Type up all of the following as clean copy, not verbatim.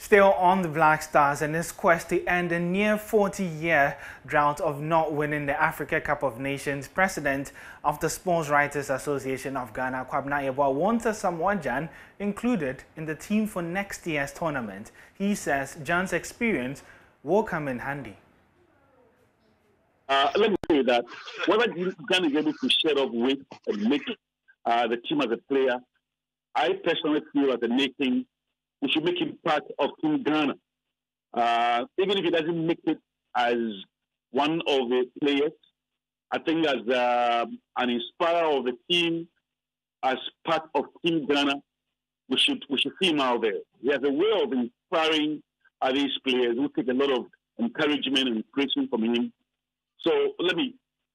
Still on the Black Stars and his quest to end a near 40-year drought of not winning the Africa Cup of Nations, President of the Sports Writers Association of Ghana, Kwabena Yeboah, wants Asamoah Gyan included in the team for next year's tournament. He says Gyan's experience will come in handy. Let me say that whether Gyan is able to shed off weight and make the team as a player, I personally feel as a nation, we should make him part of Team Ghana. Even if he doesn't make it as one of the players, I think as an inspirer of the team, as part of Team Ghana, we should see him out there. He has a way of inspiring these players who take a lot of encouragement and inspiration from him. So let me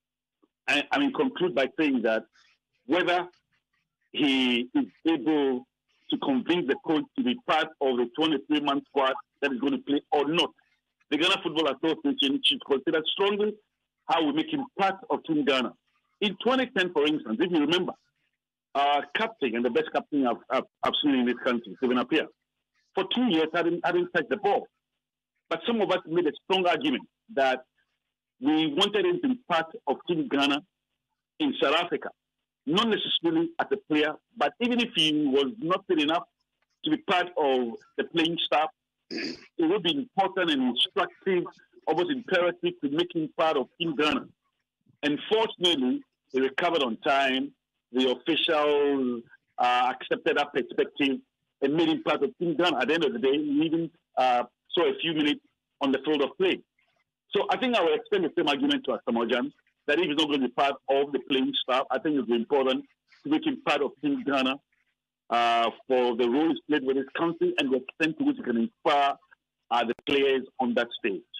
conclude by saying that whether he is able to convince the coach to be part of the 23-man squad that is going to play or not, the Ghana Football Association should consider strongly how we make him part of Team Ghana. In 2010, for instance, if you remember, our captain and the best captain I've seen in this country, Stephen Appiah, for 2 years hadn't touched the ball. But some of us made a strong argument that we wanted him to be part of Team Ghana in South Africa. Not necessarily as a player, but even if he was not fit enough to be part of the playing staff, it would be important and instructive, almost imperative to make him part of Team Ghana. And fortunately, he recovered on time. The officials accepted that perspective and made him part of Team Ghana. At the end of the day, we even saw a few minutes on the field of play. So I think I will extend the same argument to Asamoah Gyan, that if he's not going to be part of the playing staff, I think it would be important to make him part of Team Ghana for the role he's played with his country and the extent to which he can inspire the players on that stage.